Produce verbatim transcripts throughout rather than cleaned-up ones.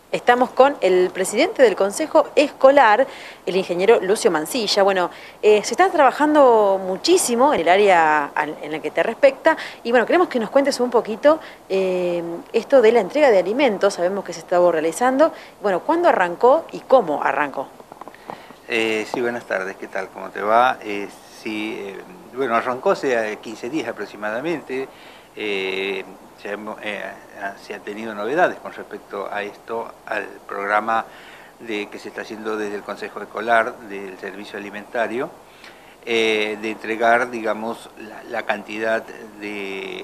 Estamos con el presidente del Consejo Escolar, el ingeniero Lucio Mancilla. Bueno, eh, se está trabajando muchísimo en el área en la que te respecta y bueno, queremos que nos cuentes un poquito eh, esto de la entrega de alimentos. Sabemos que se estaba realizando. Bueno, ¿cuándo arrancó y cómo arrancó? Eh, sí, buenas tardes, ¿qué tal? ¿Cómo te va? Eh, sí, eh, bueno, arrancó hace quince días aproximadamente. Eh, se, ha, eh, se han tenido novedades con respecto a esto, al programa de, que se está haciendo desde el Consejo Escolar del Servicio Alimentario, eh, de entregar, digamos, la, la cantidad de...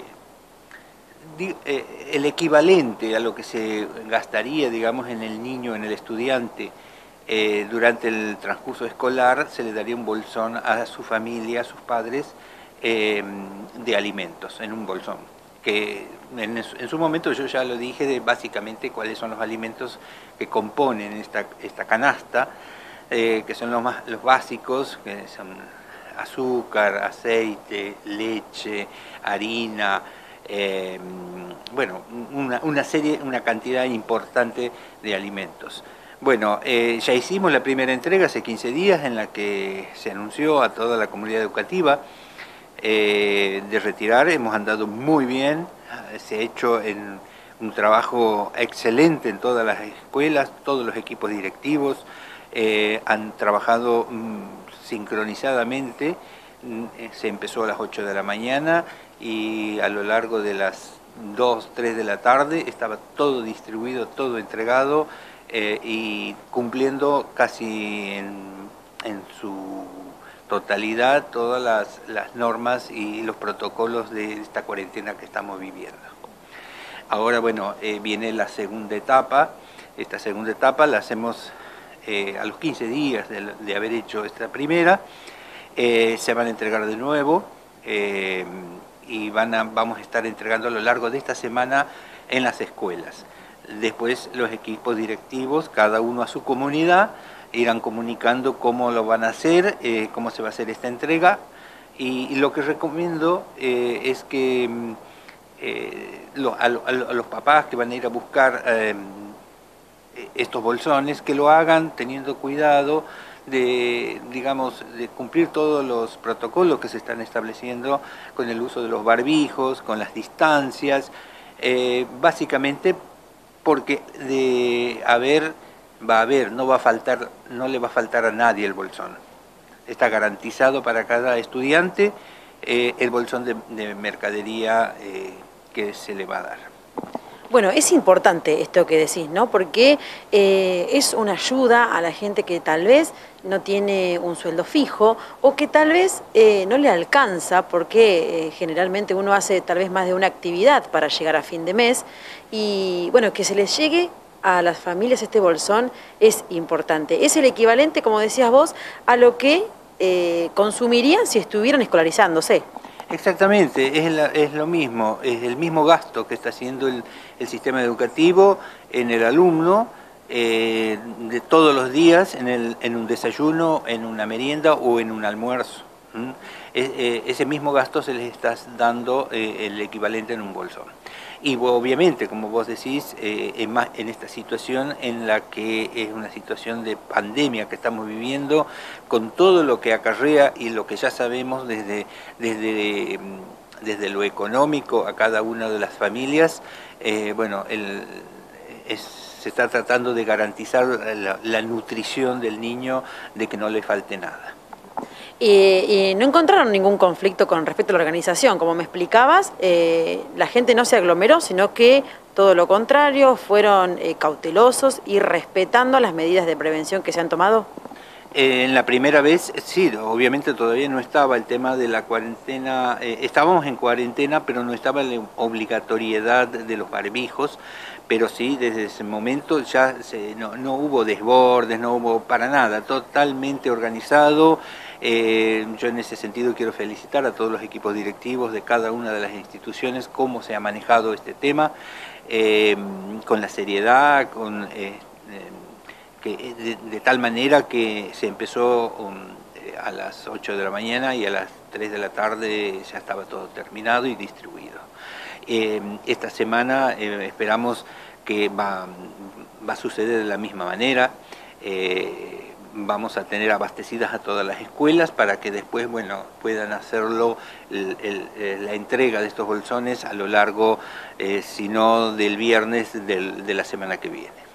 Eh, el equivalente a lo que se gastaría, digamos, en el niño, en el estudiante, eh, durante el transcurso escolar. Se le daría un bolsón a su familia, a sus padres, eh, de alimentos, en un bolsón. Que en, en su momento yo ya lo dije de básicamente cuáles son los alimentos que componen esta, esta canasta, eh, que son los, más, los básicos, que son azúcar, aceite, leche, harina, Eh, bueno, una, una serie, una cantidad importante de alimentos. Bueno, eh, ya hicimos la primera entrega hace quince días en la que se anunció a toda la comunidad educativa eh, de retirar. Hemos andado muy bien, se ha hecho en un trabajo excelente en todas las escuelas, todos los equipos directivos eh, han trabajado mmm, sincronizadamente. Se empezó a las ocho de la mañana y a lo largo de las dos, tres de la tarde estaba todo distribuido, todo entregado eh, y cumpliendo casi en, en su totalidad todas las, las normas y los protocolos de esta cuarentena que estamos viviendo. Ahora, bueno, eh, viene la segunda etapa. Esta segunda etapa la hacemos eh, a los quince días de, de haber hecho esta primera. Eh, se van a entregar de nuevo eh, y van a, vamos a estar entregando a lo largo de esta semana en las escuelas. Después los equipos directivos, cada uno a su comunidad, irán comunicando cómo lo van a hacer, eh, cómo se va a hacer esta entrega. Y, y lo que recomiendo eh, es que eh, lo, a, a, a los papás que van a ir a buscar eh, estos bolsones, que lo hagan teniendo cuidado de, digamos, de cumplir todos los protocolos que se están estableciendo con el uso de los barbijos, con las distancias, eh, básicamente porque de haber, va a haber, no va a faltar, no le va a faltar a nadie el bolsón. Está garantizado para cada estudiante eh, el bolsón de, de mercadería eh, que se le va a dar. Bueno, es importante esto que decís, ¿no? Porque eh, es una ayuda a la gente que tal vez no tiene un sueldo fijo o que tal vez eh, no le alcanza porque eh, generalmente uno hace tal vez más de una actividad para llegar a fin de mes y bueno, que se les llegue a las familias este bolsón es importante. Es el equivalente, como decías vos, a lo que eh, consumirían si estuvieran escolarizándose. Exactamente, es, la, es lo mismo, es el mismo gasto que está haciendo el, el sistema educativo en el alumno eh, de todos los días, en, el, en un desayuno, en una merienda o en un almuerzo. ¿Mm? Es, eh, ese mismo gasto se les está dando eh, el equivalente en un bolsón. Y obviamente, como vos decís, eh, en, más, en esta situación en la que es una situación de pandemia que estamos viviendo, con todo lo que acarrea y lo que ya sabemos desde, desde, desde lo económico a cada una de las familias, eh, bueno, el, es, se está tratando de garantizar la, la nutrición del niño, de que no le falte nada. Y, y no encontraron ningún conflicto con respecto a la organización, como me explicabas, eh, la gente no se aglomeró, sino que todo lo contrario, fueron eh, cautelosos y respetando las medidas de prevención que se han tomado. Eh, en la primera vez, sí, obviamente todavía no estaba el tema de la cuarentena, eh, estábamos en cuarentena, pero no estaba la obligatoriedad de los barbijos, pero sí, desde ese momento ya se, no, no hubo desbordes, no hubo para nada, totalmente organizado. Eh, yo en ese sentido quiero felicitar a todos los equipos directivos de cada una de las instituciones, cómo se ha manejado este tema, eh, con la seriedad, con... Eh, Que de, de tal manera que se empezó um, a las ocho de la mañana y a las tres de la tarde ya estaba todo terminado y distribuido. Eh, esta semana eh, esperamos que va, va a suceder de la misma manera. Eh, vamos a tener abastecidas a todas las escuelas para que después, bueno, puedan hacerlo el, el, la entrega de estos bolsones a lo largo, eh, si no del viernes del, de la semana que viene.